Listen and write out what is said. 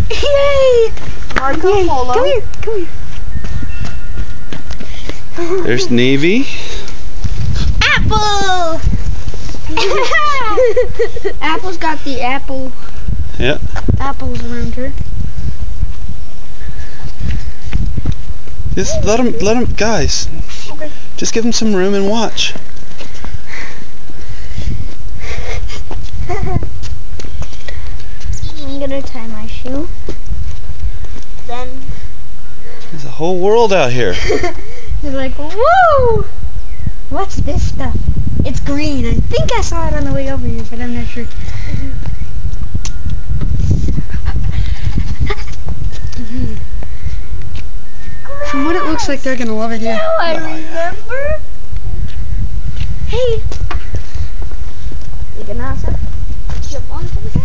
Yay! Marco Yay. Polo. Come here, come here. There's Navy. Apple! Apple's got the apples around her. Just let him, guys. Okay. Just give him some room and watch. I'm gonna tie my shoe. Then There's a whole world out here. they're like, woo! What's this stuff? It's green. I think I saw it on the way over here, but I'm not sure. From what it looks like, they're gonna love it here. Oh, I remember. Hey! You gonna also jump onto the